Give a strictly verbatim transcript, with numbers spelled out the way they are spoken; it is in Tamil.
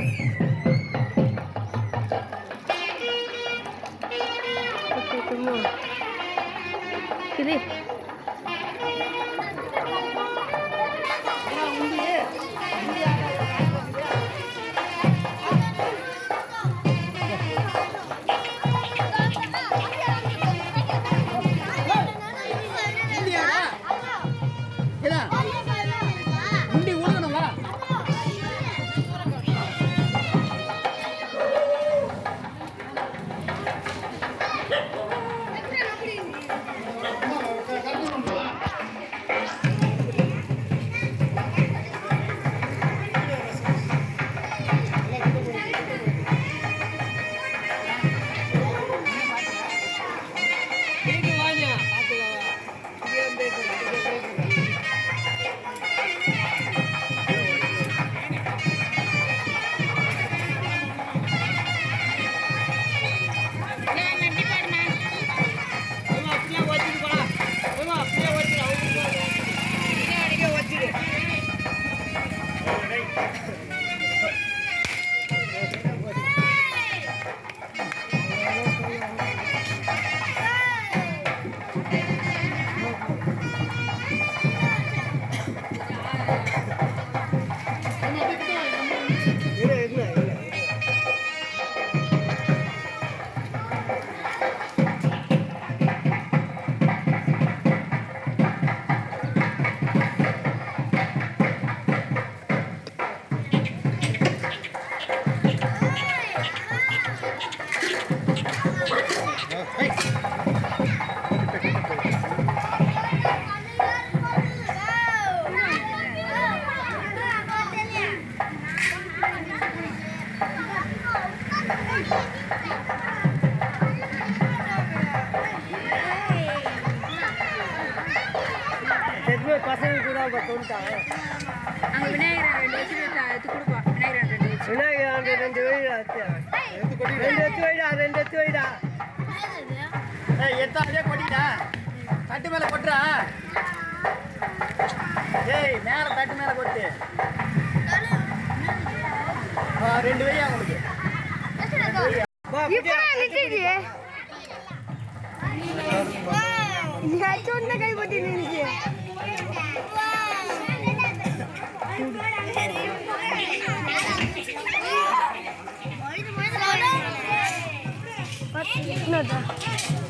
Kiri. பசங்க கூட தோண்டாங்க அங்க விநாயகர் ரெண்டு வச்சு எடுத்து கொடுப்பா. விநாயகர் ரெண்டு வச்சு விநாயகர் ரெண்டு வைடா ரெண்டு வச்சு வைடா ரெண்டு வச்சு வைடா. ஏய் எத்தா அதே கொட்டிடா. தட்டு மேல கொட்டுறா. ஏய் மேல தட்டு மேல கொட்டு. ஆ ரெண்டு வையா உங்களுக்கு. இப்போ லிட்டிடி நீ சொன்ன கை போட்டு நின்னுச்சு. என்னடா